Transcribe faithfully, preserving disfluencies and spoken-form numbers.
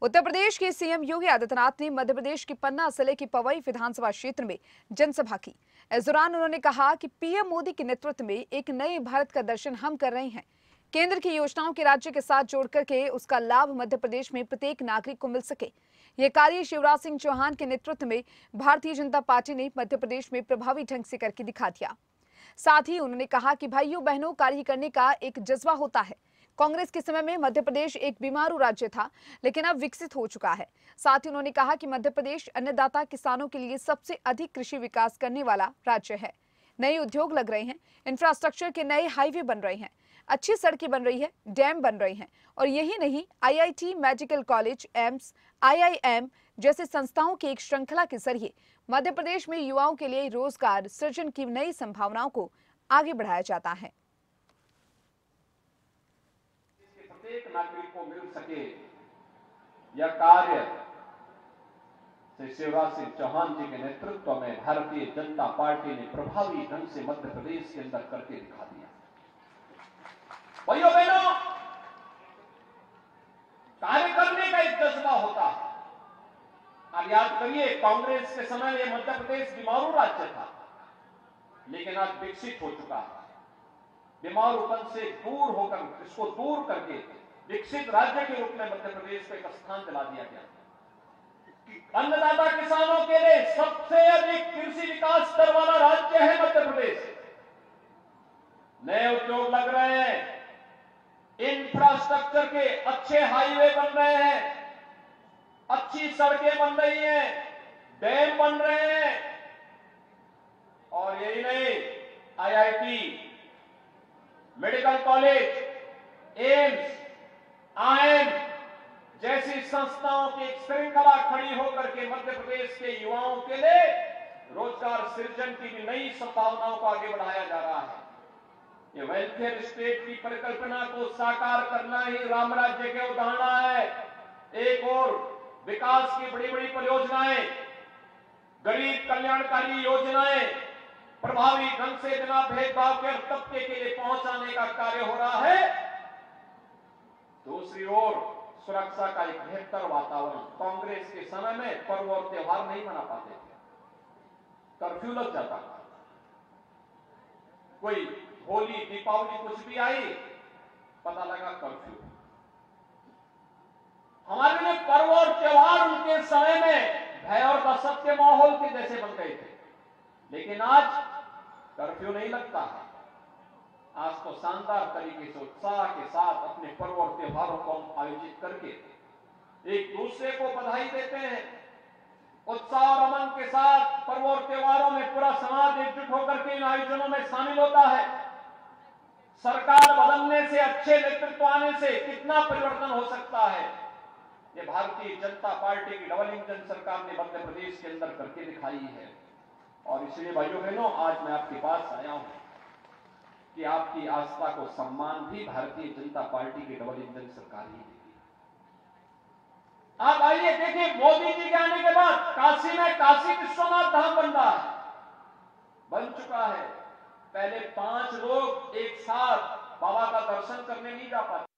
उत्तर प्रदेश के सीएम योगी आदित्यनाथ ने मध्य प्रदेश के पन्ना जिले की पवई विधानसभा क्षेत्र में जनसभा की। इस दौरान उन्होंने कहा कि पीएम मोदी के नेतृत्व में एक नए भारत का दर्शन हम कर रहे हैं। केंद्र की योजनाओं के राज्य के साथ जोड़ करके उसका लाभ मध्य प्रदेश में प्रत्येक नागरिक को मिल सके। ये कार्य शिवराज सिंह चौहान के नेतृत्व में भारतीय जनता पार्टी ने मध्य प्रदेश में प्रभावी ढंग से करके दिखा दिया। साथ ही उन्होंने कहा कि भाइयों बहनों, कार्य करने का एक जज्बा होता है। कांग्रेस के समय में मध्य प्रदेश एक बीमारू राज्य था, लेकिन अब विकसित हो चुका है। साथ ही उन्होंने कहा कि मध्य प्रदेश अन्नदाता किसानों के लिए सबसे अधिक कृषि विकास करने वाला राज्य है। नए उद्योग लग रहे हैं, इंफ्रास्ट्रक्चर के नए हाईवे बन रहे हैं, अच्छी सड़कें बन रही है, डैम बन रहे हैं। और यही नहीं, IIT, medical college, AIIMS, IIM जैसे संस्थाओं की एक श्रृंखला के जरिए मध्य प्रदेश में युवाओं के लिए रोजगार सृजन की नई संभावनाओं को आगे बढ़ाया जाता है। प्रत्येक नागरिक को मिल सके, यह कार्य श्री शिवराज सिंह चौहान जी के नेतृत्व में भारतीय जनता पार्टी ने प्रभावी ढंग से मध्य प्रदेश के अंदर करके दिखा दिया। भाइयों बहनों, कार्य करने का एक जज्बा होता है। आप याद करिए, कांग्रेस के समय में मध्य प्रदेश बीमारू राज्य था, लेकिन आज विकसित हो चुका है। बीमारूपन से दूर होकर, इसको दूर करके विकसित राज्य के रूप में मध्य प्रदेश को एक स्थान दिला दिया गया। अन्नदाता किसानों के लिए सबसे अधिक कृषि विकास दर वाला राज्य है मध्य प्रदेश। नए उद्योग लग रहे हैं, इंफ्रास्ट्रक्चर के अच्छे हाईवे बन रहे हैं, अच्छी सड़कें बन रही हैं, डैम बन रहे हैं। और यही नहीं, IIT, medical college, AIIMS, IIM जैसी संस्थाओं की एक श्रृंखला खड़ी होकर के मध्य प्रदेश के युवाओं के लिए रोजगार सृजन की भी नई संभावनाओं को आगे बढ़ाया जा रहा है। ये वेलफेयर स्टेट की परिकल्पना को साकार करना ही राम राज्य के उदाहरण है। एक और विकास की बड़ी बड़ी परियोजनाएं, गरीब कल्याणकारी योजनाएं प्रभावी ढंग से बिना भेदभाव के तबके के लिए पहुंचाने का कार्य हो रहा है। दूसरी ओर सुरक्षा का एक बेहतर वातावरण। कांग्रेस के समय में पर्व और त्योहार नहीं मना पाते थे, कर्फ्यू लग जाता था। कोई होली, दीपावली कुछ भी आई, पता लगा कर्फ्यू। हमारे लिए पर्व और त्योहार उनके समय में भय और दहशत के माहौल के जैसे बन गए थे, लेकिन आज कर्फ्यू नहीं लगता है। आज तो शानदार तरीके से उत्साह के साथ अपने पर्व और त्योहारों को आयोजित करके एक दूसरे को बधाई देते हैं। उत्साह और अमन के साथ पर्व और त्योहारों में पूरा समाज एकजुट होकर के इन आयोजनों में शामिल होता है। सरकार बदलने से, अच्छे नेतृत्व आने से कितना परिवर्तन हो सकता है, ये भारतीय जनता पार्टी की डबल इंजन सरकार ने मध्य प्रदेश के अंदर करके दिखाई है। और इसलिए भाइयों बहनों, आज मैं आपके पास आया हूं कि आपकी आस्था को सम्मान भी भारतीय जनता पार्टी की डबल इंजन सरकार ही देगी। आप आइए देखिए, मोदी जी के आने के बाद काशी में काशी विश्वनाथ धाम बन रहा है, बन चुका है। पहले पांच लोग एक साथ बाबा का दर्शन करने नहीं जा पाते।